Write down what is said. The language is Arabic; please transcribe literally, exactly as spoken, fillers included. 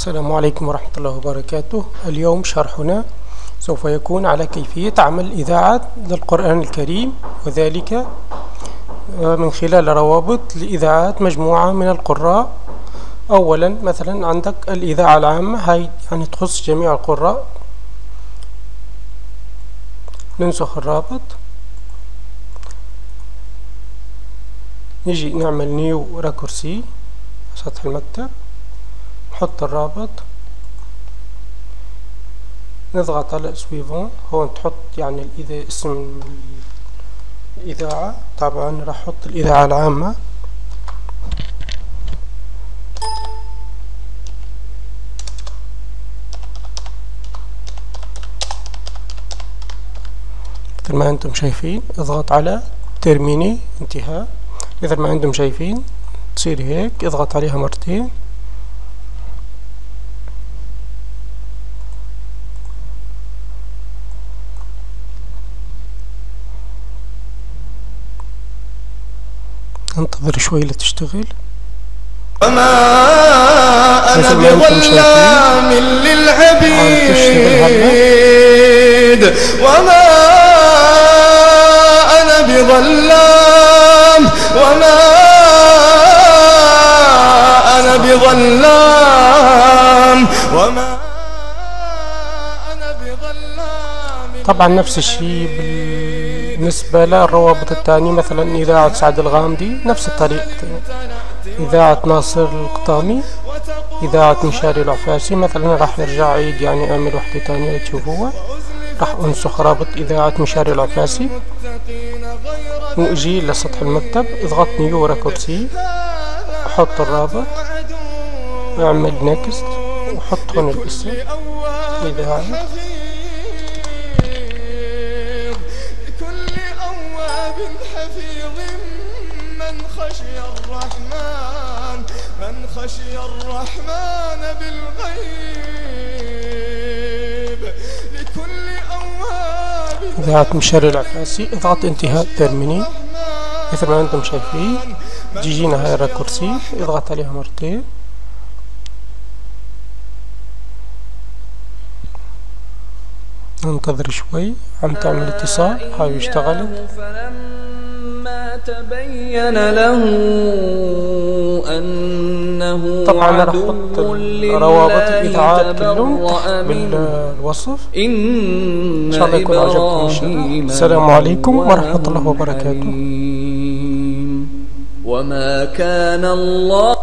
السلام عليكم ورحمة الله وبركاته. اليوم شرحنا سوف يكون على كيفية عمل إذاعة للقرآن الكريم، وذلك من خلال روابط لإذاعات مجموعة من القراء. أولا مثلا عندك الإذاعة العامة، هاي يعني تخص جميع القراء. ننسخ الرابط، نجي نعمل نيو ريكورسي سطح المكتب، نحط الرابط، نضغط على سويفون. هون تحط يعني إذا اسم الإذاعة، طبعا راح أحط الإذاعة العامة. مثل ما أنتم شايفين، اضغط على ترميني انتهاء. مثل ما أنتم شايفين تصير هيك، اضغط عليها مرتين. انتظر شوي لتشتغل. وما أنا بظلام للعبيد، وما أنا بظلام، وما أنا بظلام، وما أنا بظلام. طبعا نفس الشيء بالنسبة للروابط الثانية، مثلا إذاعة سعد الغامدي نفس الطريقة، إذاعة ناصر القطامي، إذاعة مشاري العفاسي. مثلا راح يرجع عيد يعني أعمل وحدة ثانية لتشوفوها. راح أنسخ رابط إذاعة مشاري العفاسي وأجي لسطح المكتب، اضغط نيو ريكورسي، أحط الرابط، أعمل نيكست وأحط هون الاسم إذاعة. خشي الرحمن، من خشي الرحمن بالغيب، لكل أواب. إذاعة مشاري العفاسي، اضغط انتهاء ترميني. مثل ما أنتم شايفين تجينا هاي الريكورسي، اضغط عليها مرتين. ننتظر شوي، عم تعمل اتصال. هاي اشتغلت. تبين له أنه طبعا راح احط روابط الاذاعات كلهم بالوصف. ان شاء الله يكون عجبكم. السلام عليكم ورحمة الله وبركاته. وما كان الله